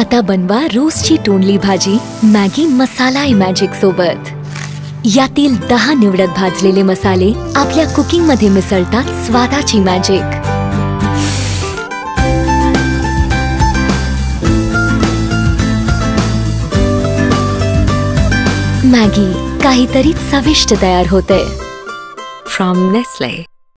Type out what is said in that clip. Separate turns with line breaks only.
आता बनवा रोजची तोंडली भाजी मॅगी मसाला मॅजिक सोबत। यातील 10 निवडक भाजलेले मसाले आपल्या कुकिंग मध्ये मिसळतात स्वादाची मॅजिक। मॅगी काहीतरी चविष्ट तयार होते। From Nestle.